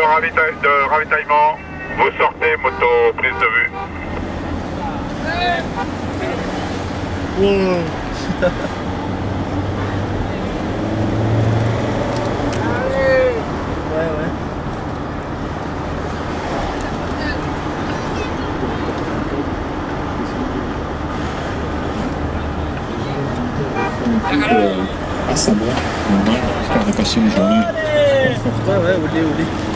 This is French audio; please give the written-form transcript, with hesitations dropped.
de ravitaillement. Vous sortez, moto prise de vue. Wow. Ouais, ouais. À savoir, on a arrêtation de journée. Ouais, ouais, olé, olé.